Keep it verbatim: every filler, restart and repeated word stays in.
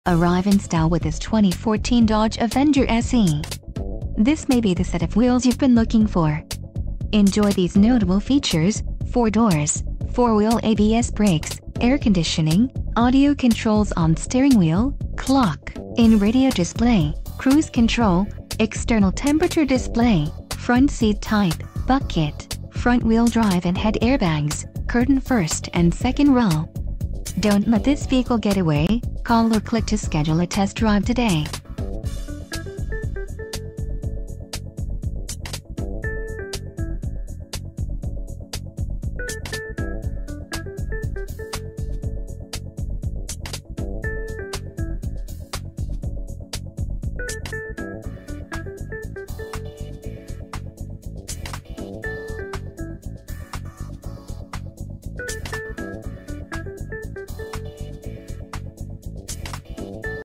Arrive in style with this twenty fourteen Dodge Avenger S E. This may be the set of wheels you've been looking for. Enjoy these notable features: four doors, four-wheel A B S brakes, air conditioning, audio controls on steering wheel, clock, in-radio display, cruise control, external temperature display, front seat type, bucket, front-wheel drive and head airbags, curtain first and second row. Don't let this vehicle get away. Call or click to schedule a test drive today.